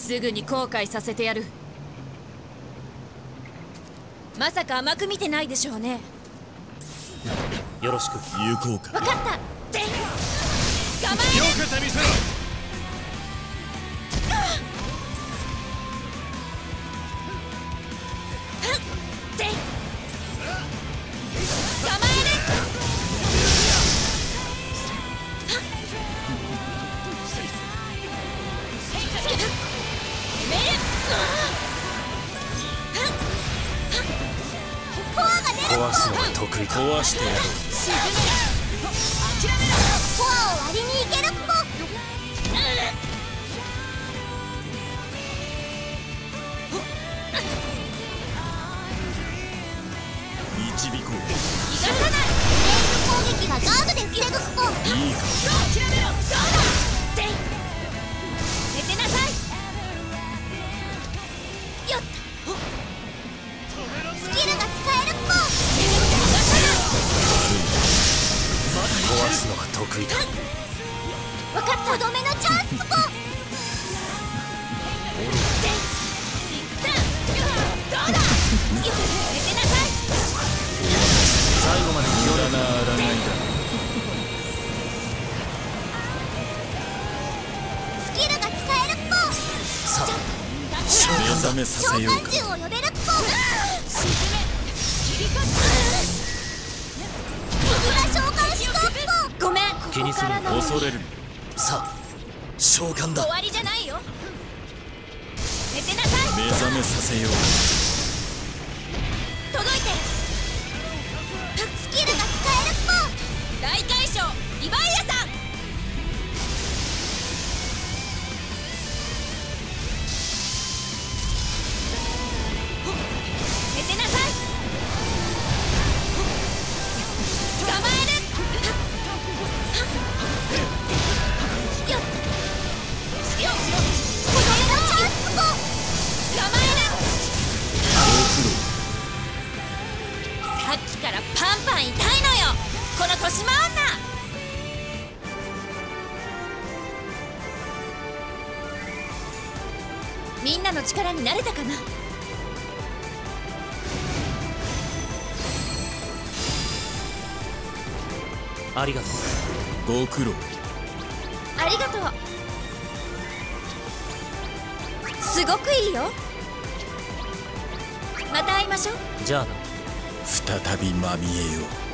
すぐに後悔させてやる。まさか甘く見てないでしょうね。 よろしく。 行こうか。 分かった。構えよけてみせろ。 壊すのは得意だ。 壊してやろう。 コアを割りにいけるっぽ。 導こう。 逃がさない。 攻撃がガードで防ぐっぽ。 いいか。 諦めろ。どうだ。寝てなさい。よっ。 スキルが使えるっぽ。 壊すのは得意だ。 分かった。とどめのチャンスっぽ。 どうだ。寝てなさい。 最後まで気をならないだ。 スキルが使えるっぽ。 さあ召目喚だ。 覚めさせようか。 召喚獣を呼べるっぽ。敵が召喚しそうっぽ。 ごめん。 気にするな。 恐れるな。 さあ召喚だ。 終わりじゃないよ。寝てなさい。 目覚めさせよう。 届いて。 スキルが使えるっぽ。 大海将リヴァイアさん。寝てなさい。捕まえる。よっ。よっ。 とどめのチャンスっぽ。 捕まえる。さっきからパンパン痛いのよ、この年増女。みんなの力になれたかな。 ありがとう。 ご苦労。 ありがとう。すごくいいよ。また会いましょう。 じゃあな。 再びまみえよう。